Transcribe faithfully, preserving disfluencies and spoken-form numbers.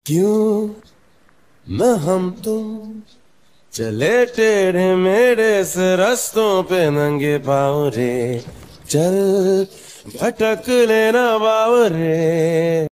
क्यों न हम तुम चले टेढ़े मेढ़े से रास्तों पे नंगे पाँव रे, चल भटक लेना बाव रे।